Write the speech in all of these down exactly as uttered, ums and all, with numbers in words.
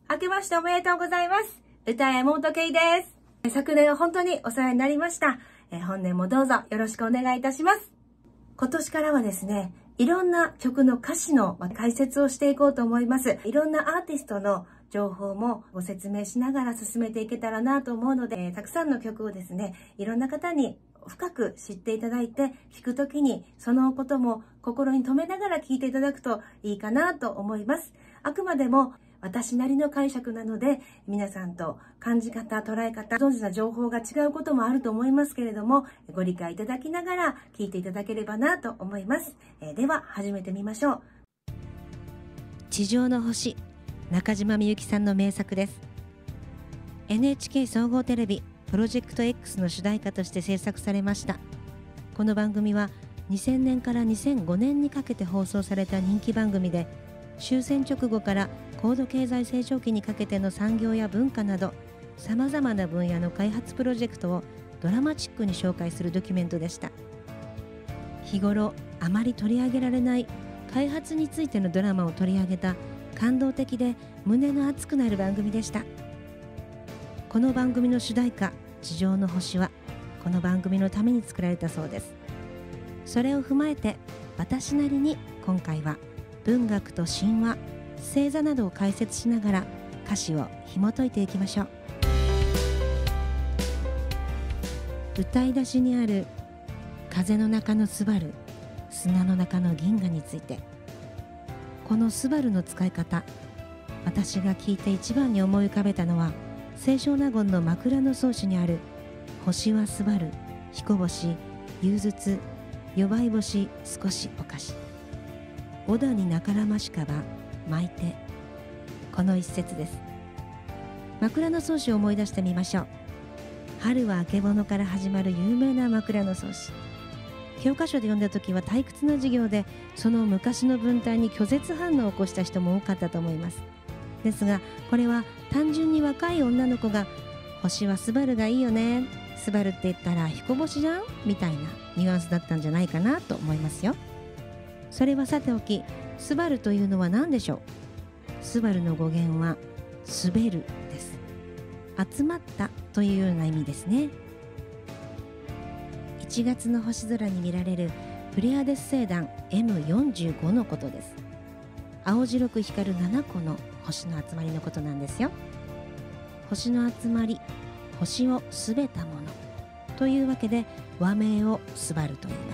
明けましておめでとうございます。歌山本圭です。昨年は本当にお世話になりました。えー、本年もどうぞよろしくお願いいたします。今年からはですね、いろんな曲の歌詞の解説をしていこうと思います。いろんなアーティストの情報もご説明しながら進めていけたらなと思うので、えー、たくさんの曲をですね、いろんな方に深く知っていただいて、聴くときにそのことも心に留めながら聴いていただくといいかなと思います。あくまでも私なりの解釈なので、皆さんと感じ方、捉え方、存じな情報が違うこともあると思いますけれども、ご理解いただきながら聞いていただければなと思います。えー、では始めてみましょう。 地上の星、中島みゆきさんの名作です。エヌエイチケー 総合テレビプロジェクト X の主題歌として制作されました。この番組はにせんねんからにせんごねんにかけて放送された人気番組で、終戦直後から高度経済成長期にかけての産業や文化などさまざまな分野の開発プロジェクトをドラマチックに紹介するドキュメントでした。日頃あまり取り上げられない開発についてのドラマを取り上げた感動的で胸が熱くなる番組でした。この番組の主題歌「地上の星」はこの番組のために作られたそうです。それを踏まえて私なりに今回は文学と神話、星座などを解説しながら歌詞を紐解いていきましょう。歌い出しにある風の中のスバル、砂の中の銀河について、このスバルの使い方、私が聞いて一番に思い浮かべたのは清少納言の枕草子にある星はスバル、彦星、融筒、弱い星少しおかし、小田になからましかば巻いて、この一節です。枕草子を思い出してみましょう。春はあけぼのから始まる有名な枕草子。教科書で読んだ時は退屈な授業でその昔の文体に拒絶反応を起こした人も多かったと思います。ですがこれは単純に若い女の子が星はスバルがいいよね、スバルって言ったら彦星じゃんみたいなニュアンスだったんじゃないかなと思いますよ。それはさておき、スバルというのは何でしょう。スバルの語源は滑るです。集まったというような意味ですね。いちがつの星空に見られるプレアデス星団 エムよんじゅうご のことです。青白く光るななこの星の集まりのことなんですよ。星の集まり、星をすべたものというわけで和名をスバルと言います。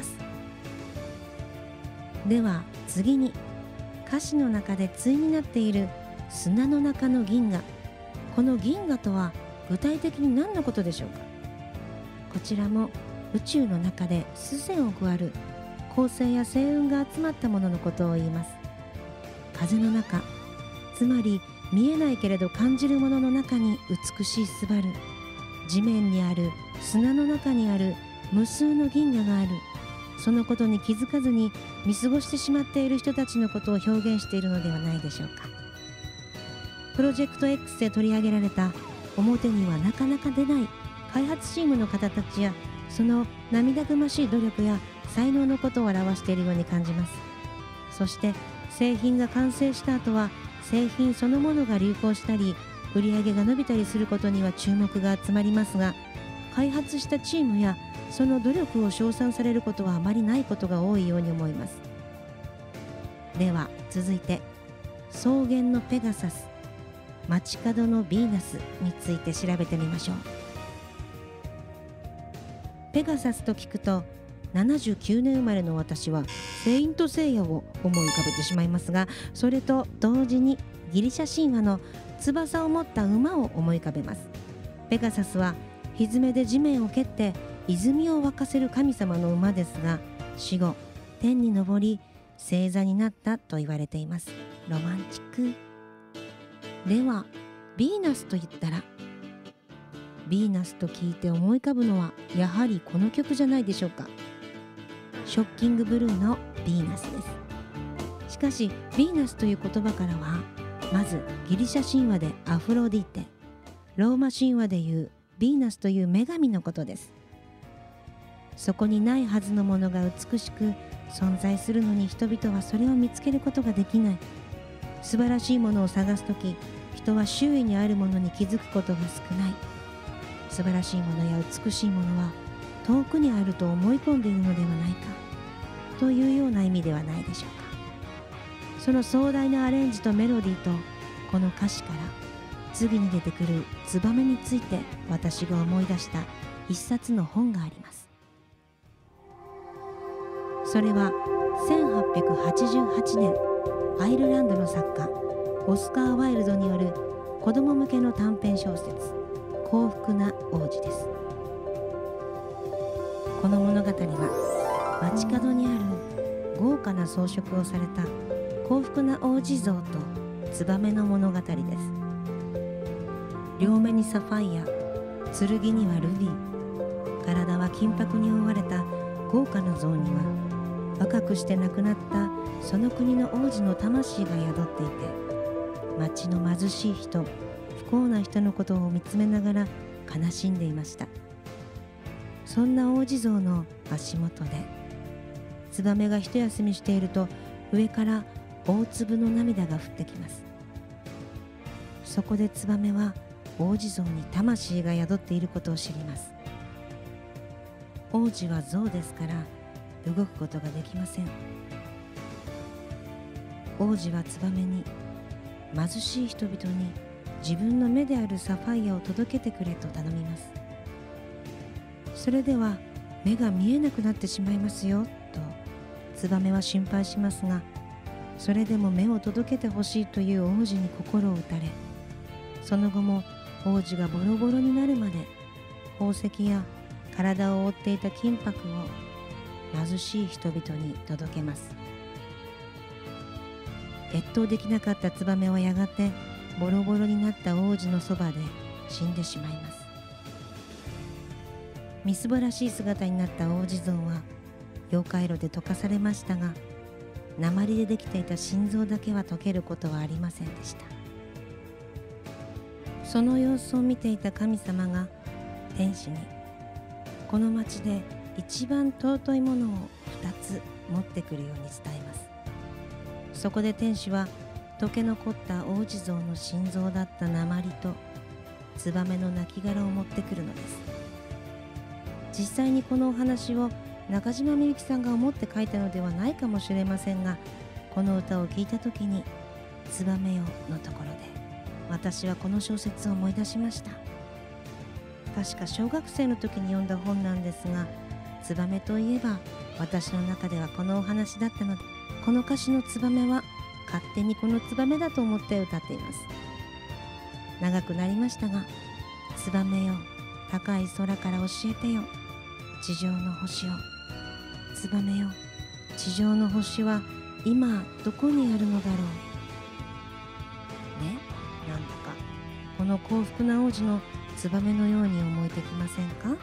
では次に歌詞の中で対になっている砂の中の銀河、この銀河とは具体的に何のことでしょうか。こちらも宇宙の中で数千億ある恒星や星雲が集まったもののことを言います。風の中、つまり見えないけれど感じるものの中に美しいスバル、地面にある砂の中にある無数の銀河がある、そのことに気づかずに見過ごしてしまっている人たちのことを表現しているのではないでしょうか。プロジェクト X で取り上げられた表にはなかなか出ない開発チームの方たちやその涙ぐましい努力や才能のことを表しているように感じます。そして製品が完成した後は製品そのものが流行したり売り上げが伸びたりすることには注目が集まりますが、開発したチームやその努力を称賛されることはあまりないことが多いように思います。では続いて草原のペガサス、街角のヴィーナスについて調べてみましょう。ペガサスと聞くとななじゅうきゅうねん生まれの私はセイントセイヤを思い浮かべてしまいますが、それと同時にギリシャ神話の翼を持った馬を思い浮かべます。ペガサスは蹄で地面を蹴って泉を沸かせる神様の馬ですが、死後天に昇り星座になったと言われています。ロマンチック。ではヴィーナスと言ったら、ヴィーナスと聞いて思い浮かぶのはやはりこの曲じゃないでしょうか。ショッキングブルーのヴィーナスです。しかしヴィーナスという言葉からはまずギリシャ神話でアフロディーテ、ローマ神話でいうヴィーナスという女神のことです。そこにないはずのものが美しく存在するのに人々はそれを見つけることができない。素晴らしいものを探すとき、人人は周囲にあるものに気づくことが少ない。素晴らしいものや美しいものは遠くにあると思い込んでいるのではないかというような意味ではないでしょうか。その壮大なアレンジとメロディーとこの歌詞から次に出てくるツバメについて私が思い出した一冊の本があります。それはせんはっぴゃくはちじゅうはちねんアイルランドの作家オスカー・ワイルドによる子供向けの短編小説「幸福な王子」です。この物語は街角にある豪華な装飾をされた幸福な王子像とツバメの物語です。両目にサファイア、剣にはルビー、体は金箔に覆われた豪華な像には若くして亡くなったその国の王子の魂が宿っていて、町の貧しい人、不幸な人のことを見つめながら悲しんでいました。そんな王子像の足元でツバメが一休みしていると、上から大粒の涙が降ってきます。そこでツバメは王子像に魂が宿っていることを知ります。王子は像ですから動くことができません。王子はツバメに貧しい人々に自分の目であるサファイアを届けてくれと頼みます。それでは目が見えなくなってしまいますよとツバメは心配しますが、それでも目を届けてほしいという王子に心を打たれ、その後も王子がボロボロになるまで宝石や体を覆っていた金箔を貧しい人々に届けます。越冬できなかったツバメはやがてボロボロになった王子のそばで死んでしまいます。みすぼらしい姿になった王子像は溶解炉で溶かされましたが、鉛でできていた心臓だけは溶けることはありませんでした。その様子を見ていた神様が天使に、この町で一番尊いものを二つ持ってくるように伝えます。そこで天使は溶け残った王子像の心臓だった鉛とツバメの亡骸を持ってくるのです。実際にこのお話を中島みゆきさんが思って書いたのではないかもしれませんが、この歌を聴いた時に「ツバメよ」のところで私はこの小説を思い出しました。確か小学生の時に読んだ本なんですが、ツバメといえば私の中ではこのお話だったので、この歌詞のツバメは勝手にこのツバメだと思って歌っています。長くなりましたが、ツバメよ、高い空から教えてよ、地上の星を。ツバメよ、地上の星は今どこにあるのだろう。ね、なんだかこの幸福な王子のツバメのように思えてきませんか？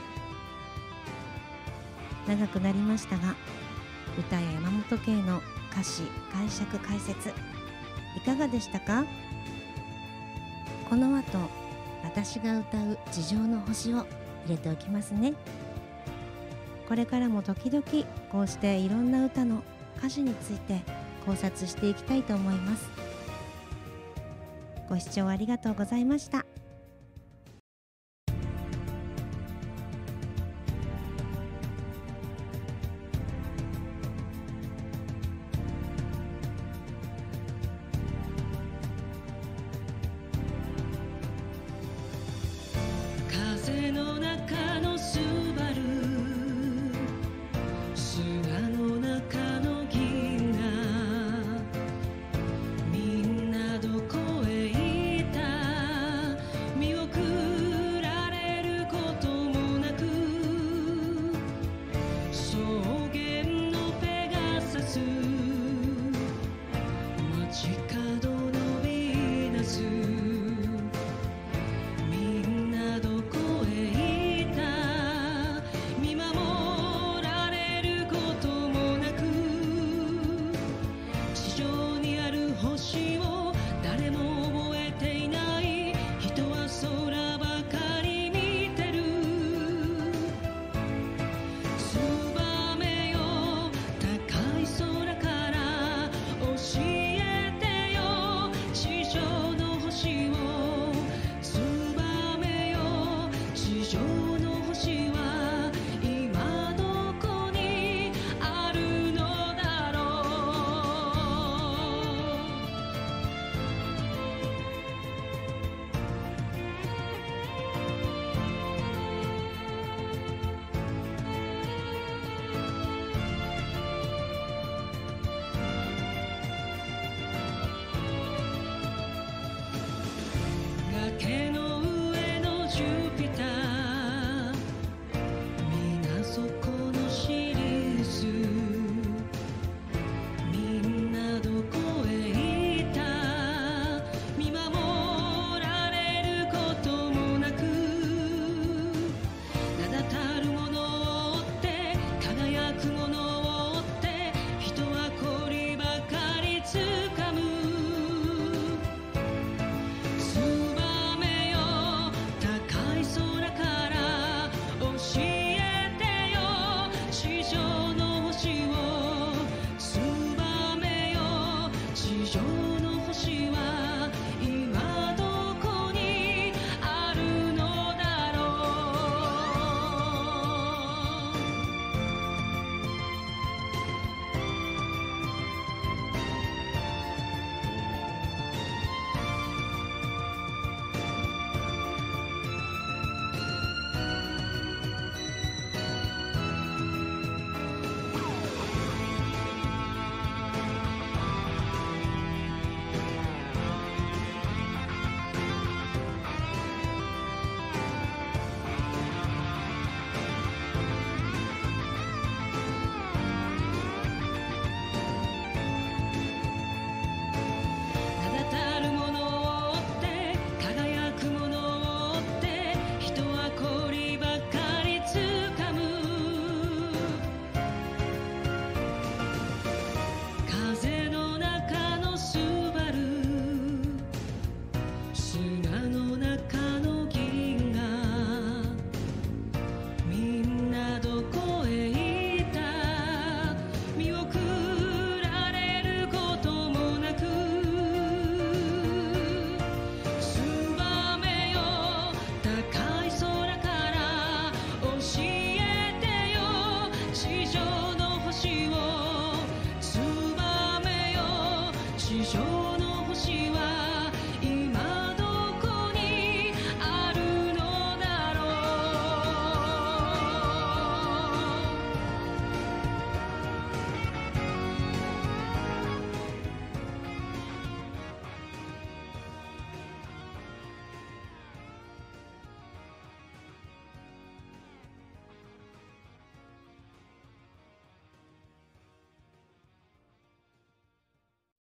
長くなりましたが、歌や山本圭の歌詞解釈解説いかがでしたか？この後私が歌う地上の星を入れておきますね。これからも時々こうしていろんな歌の歌詞について考察していきたいと思います。ご視聴ありがとうございました。